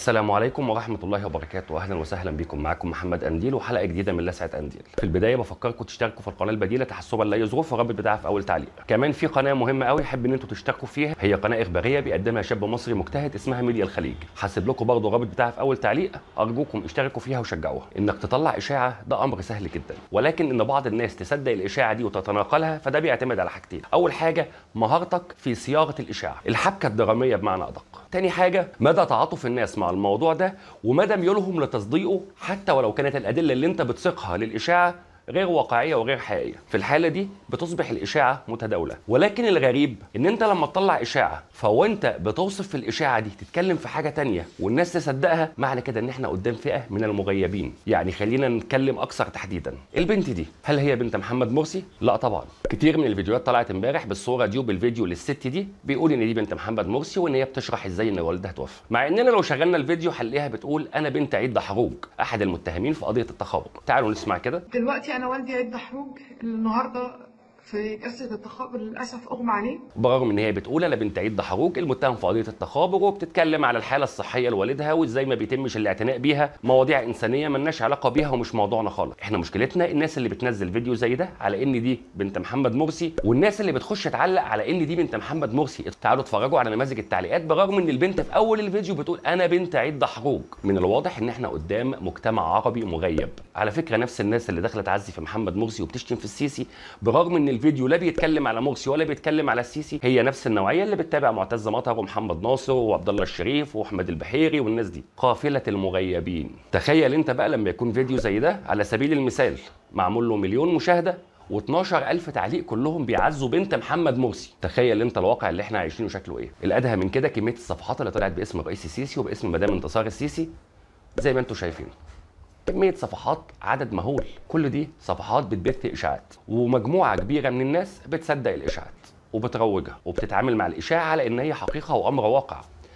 السلام عليكم ورحمة الله وبركاته، أهلا وسهلا بكم. معكم محمد أنديل وحلقة جديدة من لسعة أنديل. في البداية بفكركم تشتركوا في القناة البديلة تحسبا لأي ظروف، والرابط بتاعها في أول تعليق. كمان في قناة مهمة قوي أحب إن أنتوا تشتركوا فيها، هي قناة إخبارية بيقدمها شاب مصري مجتهد اسمها ميديا الخليج. هسيب لكم برضه الرابط بتاعها في أول تعليق، أرجوكم اشتركوا فيها وشجعوها. إنك تطلع إشاعة ده أمر سهل جدا، ولكن إن بعض الناس تصدق الإشاعة دي وتتناقلها فده بيعتمد على حاجتين. أول حاجة مهارتك في صياغة الإشاعة، الحبكة الدرامية بمعنى أدق. تاني حاجة مدى تعاطف الناس مع الموضوع ده ومدى ميولهم لتصديقه، حتى ولو كانت الأدلة اللي انت بتثقها للإشاعة غير واقعية وغير حقيقية. في الحالة دي بتصبح الإشاعة متداولة. ولكن الغريب ان انت لما تطلع إشاعة فوانت بتوصف في الإشاعة دي تتكلم في حاجة تانية والناس تصدقها، معنى كده ان احنا قدام فئة من المغيبين. يعني خلينا نتكلم أكثر تحديدا. البنت دي هل هي بنت محمد مرسي؟ لا طبعا. كتير من الفيديوهات طلعت امبارح بالصورة دي وبالفيديو للست دي بيقول ان دي بنت محمد مرسي وان هي بتشرح ازاي ان والدها توفى، مع اننا لو شغلنا الفيديو هنلاقيها بتقول انا بنت عيد دحروج احد المتهمين في قضية التخابر. تعالوا نسمع كده. دلوقتي انا والدي عيد دحروج النهارده في جلسه التخابر للاسف اغمى عليه، برغم ان هي بتقول انا بنت عيد دحروج المتهم في قضيه التخابر، وبتتكلم على الحاله الصحيه لوالدها وازاي ما بيتمش الاعتناء بيها، مواضيع انسانيه مالناش علاقه بيها ومش موضوعنا خالص. احنا مشكلتنا الناس اللي بتنزل فيديو زي ده على ان دي بنت محمد مرسي، والناس اللي بتخش تعلق على ان دي بنت محمد مرسي. تعالوا اتفرجوا على نماذج التعليقات. برغم ان البنت في اول الفيديو بتقول انا بنت عيد دحروج، من الواضح ان احنا قدام مجتمع عربي مغيب. على فكره نفس الناس اللي دخلت تعزي في محمد مرسي وبتشتم في السيسي، برغم ان الفيديو لا بيتكلم على مرسي ولا بيتكلم على السيسي، هي نفس النوعيه اللي بتتابع معتز مطر ومحمد ناصر وعبد الله الشريف واحمد البحيري والناس دي، قافله المغيبين. تخيل انت بقى لما يكون فيديو زي ده على سبيل المثال معمول له 1,000,000 مشاهده و12,000 تعليق كلهم بيعزوا بنت محمد مرسي، تخيل انت الواقع اللي احنا عايشينه شكله ايه. الادهى من كده كميه الصفحات اللي طلعت باسم الرئيس السيسي وباسم مدام انتصار السيسي زي ما انتم شايفين. كمية صفحات عدد مهول، كل دي صفحات بتبث إشاعات، ومجموعة كبيرة من الناس بتصدق الإشاعات وبتروجها وبتتعامل مع الإشاعة على إن هي حقيقة وأمر واقع.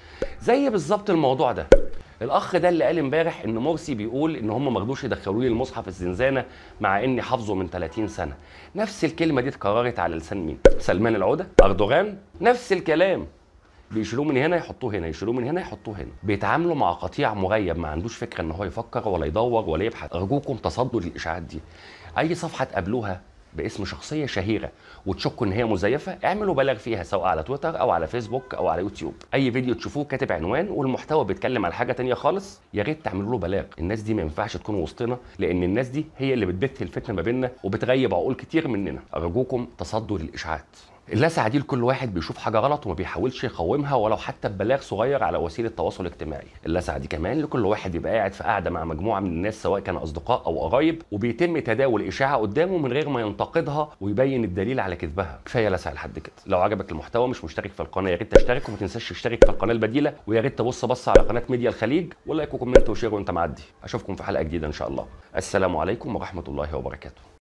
زي بالظبط الموضوع ده، الأخ ده اللي قال امبارح إن مرسي بيقول إن هم ما رضوش يدخلوا لي المصحف الزنزانة مع إني حافظه من 30 سنة. نفس الكلمة دي اتكررت على لسان مين؟ سلمان العودة؟ أردوغان؟ نفس الكلام. بيشيلوه من هنا يحطوه هنا، يشيلوه من هنا يحطوه هنا. بيتعاملوا مع قطيع مغيب ما عندوش فكره ان هو يفكر ولا يدور ولا يبحث. ارجوكم تصدوا للاشاعات دي. اي صفحه تقابلوها باسم شخصيه شهيره وتشكوا ان هي مزيفه اعملوا بلاغ فيها، سواء على تويتر او على فيسبوك او على يوتيوب. اي فيديو تشوفوه كاتب عنوان والمحتوى بيتكلم على حاجه تانية خالص، يا ريت تعملوا له بلاغ. الناس دي ما ينفعش تكون وسطنا، لان الناس دي هي اللي بتبث الفتنه ما بيننا وبتغيب عقول كتير مننا. ارجوكم تصدوا للاشاعات. اللسعة دي لكل واحد بيشوف حاجة غلط وما بيحاولش يقاومها ولو حتى ببلاغ صغير على وسيلة التواصل الاجتماعي. اللسعة دي كمان لكل واحد يبقى قاعد في قاعدة مع مجموعة من الناس سواء كان أصدقاء أو قرايب وبيتم تداول إشاعة قدامه من غير ما ينتقدها ويبين الدليل على كذبها. كفاية لسعة لحد كده. لو عجبك المحتوى مش مشترك في القناة يا ريت تشترك، وما تنساش تشترك في القناة البديلة، ويا ريت تبص على قناة ميديا الخليج ولايك وكومنت وشير وانت معدي. أشوفكم في حلقة جديدة إن شاء الله. السلام عليكم ورحمة الله وبركاته.